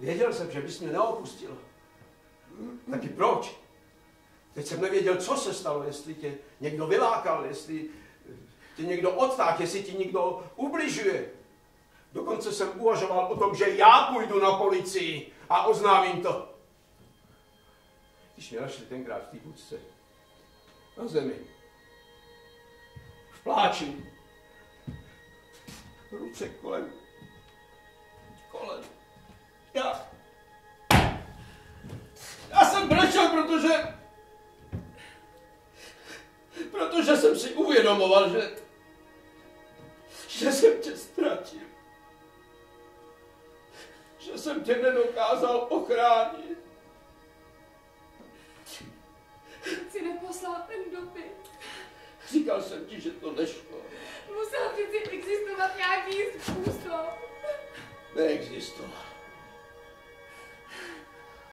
Věděl jsem, že bys mě neopustil. Taky proč? Teď jsem nevěděl, co se stalo, jestli tě někdo vylákal, jestli tě někdo odtáhl, jestli ti někdo ubližuje. Dokonce jsem uvažoval o tom, že já půjdu na policii a oznámím to. Když mě našli tenkrát v té budce, na zemi, v pláči, ruce kolem. Já jsem brečel, protože jsem si uvědomoval, že jsem tě ztratil. Že jsem tě nedokázal ochránit. Jsi neposlal ten dopis. Říkal jsem ti, že to nešlo. Musel přeci existovat nějaký způsob. Neexistoval.